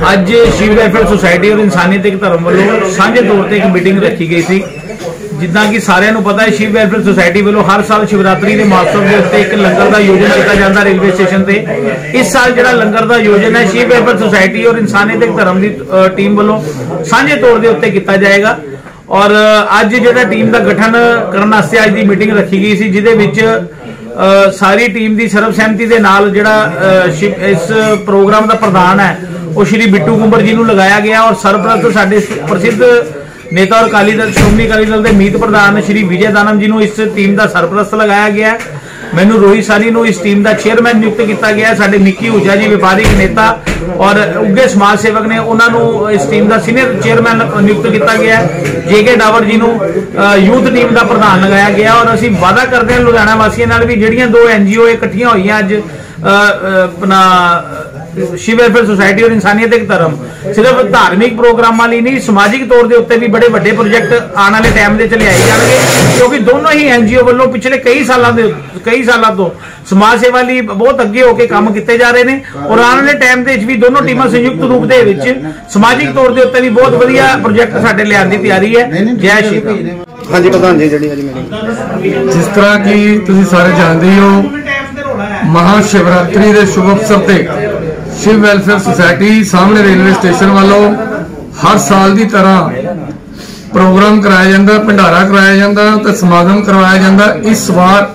ਅੱਜ Shiv welfare society और इंसानियत एक धर्म वालों सांझे तौर पर एक मीटिंग रखी गई थी। जिदा कि सारिਆਂ ਨੂੰ पता है शिव वेलफेयर सोसायटी वालों हर साल शिवरात्रि के महोत्सव के उत्ते एक लंगर का आयोजन किया जाता रेलवे स्टेशन से। इस साल जो लंगर का आयोजन है शिव वेलफेयर सोसायटी और इंसानियत एक धर्म की टीम वालों सांझे तौर के उत्ते किया जाएगा। और अज जो टीम का गठन करने वास्ते अज की मीटिंग रखी गई सी, जिदे विच सारी टीम की सर्वसहमति के नाल जिहड़ा इस प्रोग्राम का प्रधान है वो श्री बिट्टू कुंबर जी को लगाया गया। और सरप्रस्त साडे प्रसिद्ध नेता और अकाली दल श्रोमणी अकाली दल के मीत प्रधान श्री विजय दानम जी को इस टीम का सरप्रस्त लगाया गया है। मैनू रोहित सानी को इस टीम का चेयरमैन नियुक्त किया गया है। साडे निक्की हुजा जी व्यापारिक नेता और उगे समाज सेवक ने उन्होंने इस टीम का सीनियर चेयरमैन नियुक्त किया गया है। जेके डावर जी को यूथ टीम का प्रधान लगाया गया। और असीं वादा करते हैं लुधियाना वासियों नाल भी जिहड़ियां दो NGO इकट्ठियां हुई अज अपना शिव वेलफेयर सोसायटी और इंसानियत एक धर्म सिर्फ धार्मिक प्रोग्रामां लई नहीं, समाजिक तौर के उत्ते भी बड़े बड़े प्रोजेक्ट आने वाले टाइम के लियाए जाएंगे, क्योंकि दोनों ही NGO वालों पिछले कई सालों तो समाज सेवा लई बहुत अगे होकर काम किए जा रहे हैं। और आने वाले टाइम भी दोनों टीमां संयुक्त रूप से समाजिक तौर के उत्ते भी बहुत वधिया प्रोजेक्ट साडे लियाउण दी तैयारी है। जय शिव। हाँ जी प्रधान जी, जिस तरह की तुसीं सारे जानते हो, महाशिवरात्रि के शुभ अवसर पर शिव वेलफेयर सोसायटी सामने रेलवे स्टेशन वालों हर साल की तरह प्रोग्राम कराया जाता, भंडारा कराया जाता तो समागम करवाया जाता। इस बार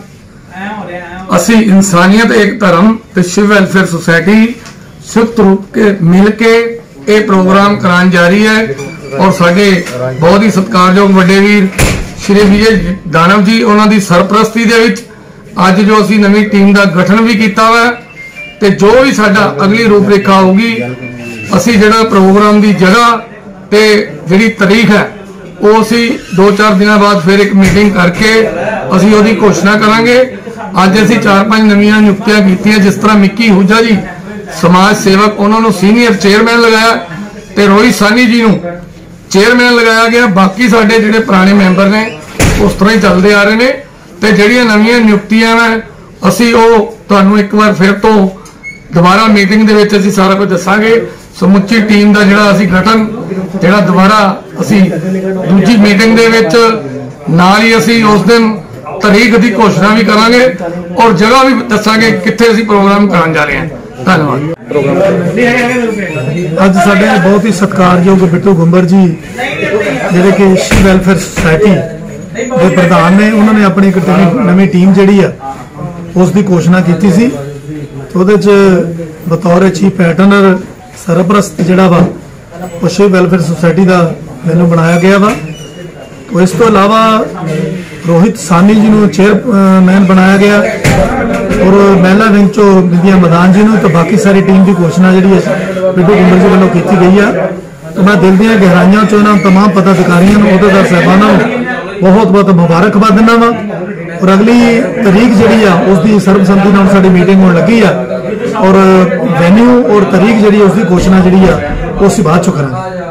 असी इंसानियत एक धर्म ते शिव वेलफेयर सोसायटी संयुक्त रूप के मिल के ये प्रोग्राम कराने जा रही है। और साडे बहुत ही सत्कारयोग वड्डे वीर श्री विजय दानव जी उन्होंने सरप्रस्ती दे विच अज जो असी नवी टीम का गठन भी किया हुआ ते जो भी साडा अगली रूपरेखा होगी असी जिहड़ा प्रोग्राम की जगह ते जिहड़ी तारीख है वो असी 2-4 दिन बाद फिर एक मीटिंग करके असी उहदी घोषणा करांगे। अज असी 4-5 नवीं नियुक्तियां कीतियां, जिस तरह मिक्की हुजा जी समाज सेवक उन्होंने सीनियर चेयरमैन लगाया ते रोहित सानी जी को चेयरमैन लगाया गया। बाकी साडे जिहड़े पुराने मैंबर ने उस तरह ही चलते आ रहे हैं ते जिहड़ियां नवीं नियुक्तियां हैं असी वो तुहानूं एक बार फिर तो दोबारा मीटिंग दे विच असीं सारा कुछ दसांगे। समुची टीम का जिहड़ा असीं गठन जिहड़ा दोबारा असीं दूजी मीटिंग दे विच नाल ही असीं उस दिन तारीख की घोषणा भी करांगे और जगह भी दसांगे कित्थे असीं प्रोग्राम कराने जा रहे हैं। धन्यवाद। अज साडे बहुत ही सत्कारयोग बिट्टू कुंबर जी जिहड़े कि शिव वेलफेयर सोसायटी के प्रधान ने, उन्होंने अपनी एक नवी टीम जिहड़ी है उसकी घोषणा की सी। ਉਹਦੇ ਚ बतौर चीफ पैटर्नर सरप्रस्त जिहड़ा वा वो शिव वेलफेयर सोसायटी का मैनू बनाया गया वा। तो इस तो अलावा रोहित सानी जी को चेयरमैन बनाया गया और महिला विंग चो विद्या मदान जी तो बाकी सारी टीम की घोषणा जी बिट्टू कुंबर जी वालों की गई है। तो मैं दिल दी गहराइयों चो इन्होंने तमाम पदाधिकारियों अहदेदार साहबानों बहुत बहुत मुबारकबाद दिना वा। और अगली तारीख जी उसकी सर्वसम्मति नाल साडी मीटिंग होने लगी है और वेन्यू और तारीख जी उसकी घोषणा जी उस बाद चो करांगे।